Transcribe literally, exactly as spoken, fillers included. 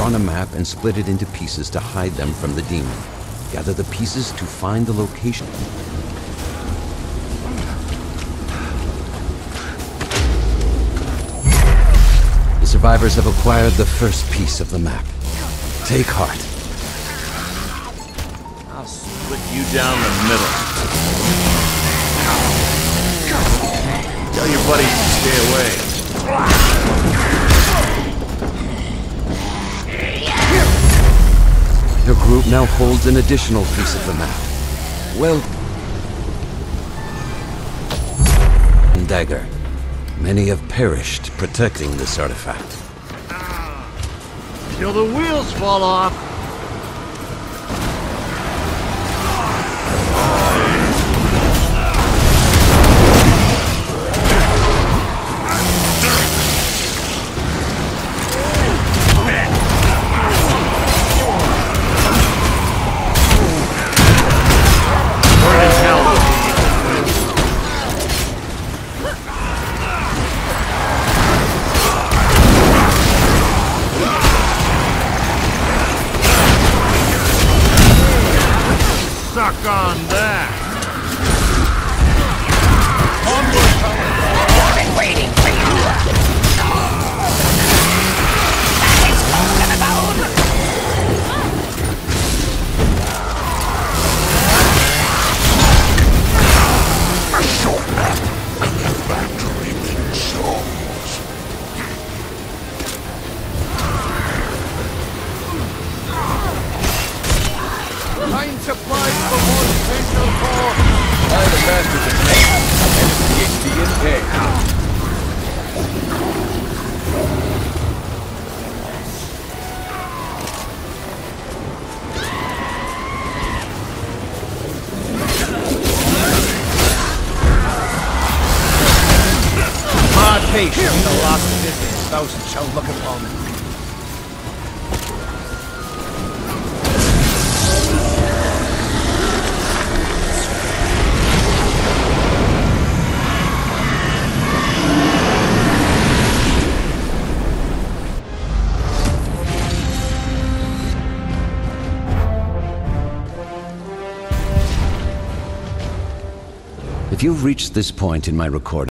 drawn a map and split it into pieces to hide them from the demon. Gather the pieces to find the location. The survivors have acquired the first piece of the map. Take heart. I'll split you down the middle. Tell your buddies to stay away. Your group now holds an additional piece of the map. Well... Dagger. Many have perished protecting this artifact. Till the wheels fall off. Suck on that! I've been waiting for you! That is close to the bone! A short map and a factory in souls. Nine supplies for more special force! Find the masters of pain and P H D in pain. Hard face, the last of this, a thousand shall look upon it. If you've reached this point in my recording,